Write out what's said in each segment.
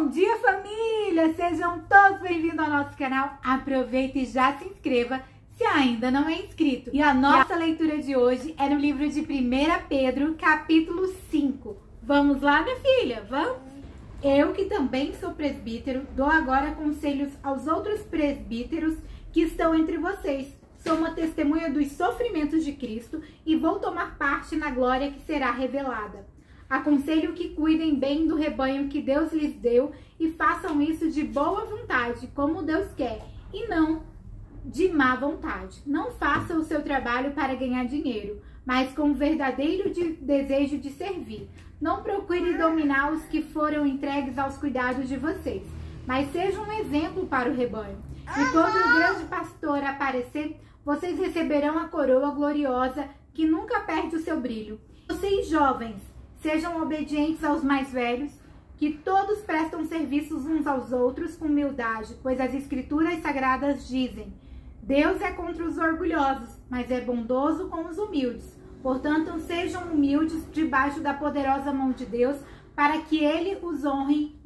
Bom dia, família! Sejam todos bem-vindos ao nosso canal. Aproveita e já se inscreva se ainda não é inscrito. E a nossa leitura de hoje é no livro de 1 Pedro, capítulo 5. Vamos lá, minha filha? Vamos? Eu, que também sou presbítero, dou agora conselhos aos outros presbíteros que estão entre vocês. Sou uma testemunha dos sofrimentos de Cristo e vou tomar parte na glória que será revelada. Aconselho que cuidem bem do rebanho que Deus lhes deu e façam isso de boa vontade, como Deus quer, e não de má vontade. Não façam o seu trabalho para ganhar dinheiro, mas com o verdadeiro desejo de servir. Não procure dominar os que foram entregues aos cuidados de vocês, mas sejam um exemplo para o rebanho. E quando o grande pastor aparecer, vocês receberão a coroa gloriosa que nunca perde o seu brilho. Vocês, jovens, sejam obedientes aos mais velhos, que todos prestam serviços uns aos outros com humildade, pois as Escrituras Sagradas dizem: Deus é contra os orgulhosos, mas é bondoso com os humildes. Portanto, sejam humildes debaixo da poderosa mão de Deus, para que Ele os honre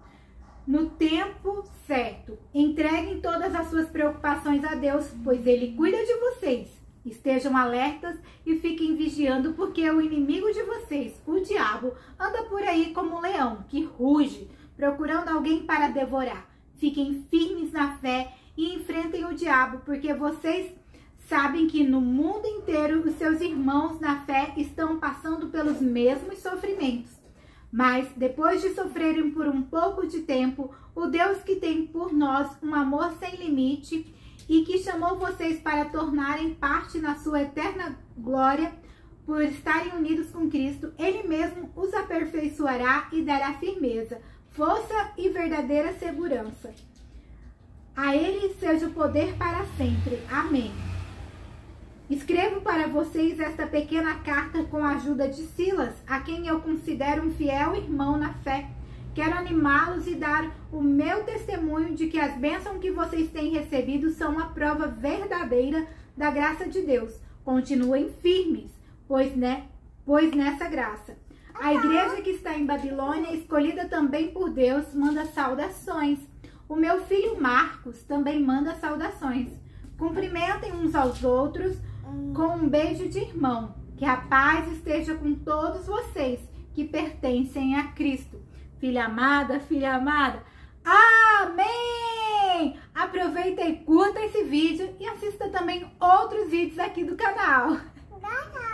no tempo certo. Entreguem todas as suas preocupações a Deus, pois Ele cuida de vocês. Estejam alertas e fiquem vigiando, porque o inimigo de vocês, o diabo, anda por aí como um leão que ruge, procurando alguém para devorar. Fiquem firmes na fé e enfrentem o diabo, porque vocês sabem que no mundo inteiro os seus irmãos na fé estão passando pelos mesmos sofrimentos. Mas depois de sofrerem por um pouco de tempo, o Deus que tem por nós um amor sem limite e que chamou vocês para tornarem parte na sua eterna glória, por estarem unidos com Cristo, Ele mesmo os aperfeiçoará e dará firmeza, força e verdadeira segurança. A Ele seja o poder para sempre. Amém. Escrevo para vocês esta pequena carta com a ajuda de Silas, a quem eu considero um fiel irmão na fé. Quero animá-los e dar o meu testemunho de que as bênçãos que vocês têm recebido são a prova verdadeira da graça de Deus. Continuem firmes, pois nessa graça. A igreja que está em Babilônia, escolhida também por Deus, manda saudações. O meu filho Marcos também manda saudações. Cumprimentem uns aos outros com um beijo de irmão. Que a paz esteja com todos vocês que pertencem a Cristo. Filha amada, amém! Aproveita e curta esse vídeo e assista também outros vídeos aqui do canal.